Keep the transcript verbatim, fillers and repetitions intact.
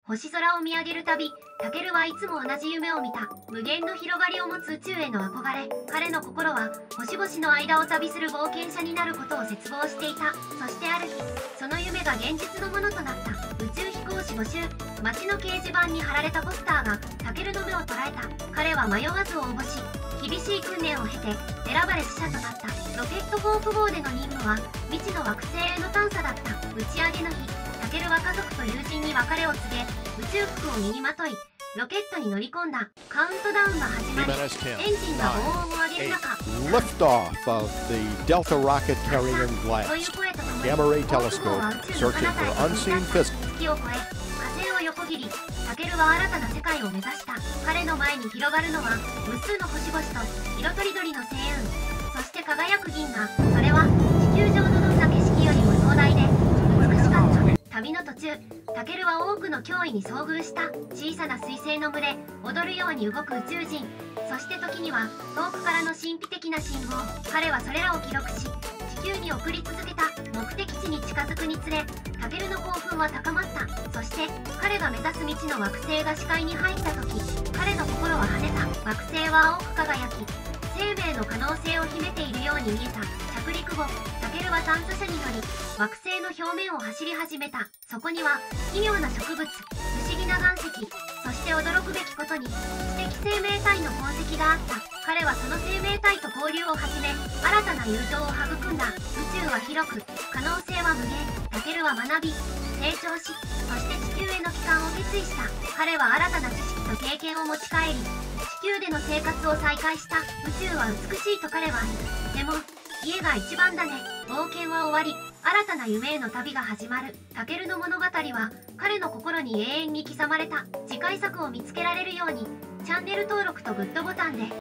星空を見上げるたび、タケルはいつも同じ夢を見た。無限の広がりを持つ宇宙への憧れ。彼の心は星々の間を旅する冒険者になることを絶望していた。そしてある日、その夢が現実のものとなった。宇宙飛行士募集。街の掲示板に貼られたポスターがタケルの目を捉えた。彼は迷わず応募し、厳しい訓練を経て選ばれ死者となった。ロケットホープ号での任務は未知の惑星への探査だった。打ち上げの日、タケルは家族と友人に別れを告げ、宇宙服を身にまといロケットに乗り込んだ。カウントダウンが始まり、エンジンが轟音を上げる中、 Liftoff of the Delta rocket carrying という glass. 声とともに Gamma ray 航空母は telescope 宇宙の searching 彼 for 方へ飛び unseen 立った。 physics. 月を越え火星を横切り、タケルは新たな世界を目指した。彼の前に広がるのは無数の星々と色とりどりの星雲、そして輝く銀河。それは地球上のどんな景色よりも壮大で美しかった。旅の途中、タケルは多くの脅威に遭遇した。小さな彗星の群れ、踊るように動く宇宙人、そして時には遠くからの神秘的な信号。彼はそれらを記録し、地球に送り続けた。目的地に近づくにつれ、タケルの興奮は高まった。そして彼が目指す未知の惑星が視界に入った時、彼の心は跳ねた。惑星は青く輝き、生命の可能性を秘めているように見えた。着陸後、タケルは探査車に乗り、惑星の表面を走り始めた。そこには奇妙な植物、不思議な岩石、そして驚くべきことに知的生命体の痕跡があった。彼はその生命体と交流を始め、新たな友情を育んだ。宇宙は広く、可能性は無限。タケルは学び、成長し、そして地球への帰還を決意した。彼は新たな知識と経験を持ち帰り、地球での生活を再開した。宇宙は美しいと彼は言う。でも家が一番だね。冒険は終わり、新たな夢への旅が始まる。タケルの物語は彼の心に永遠に刻まれた。次回作を見つけられるようにチャンネル登録とグッドボタンで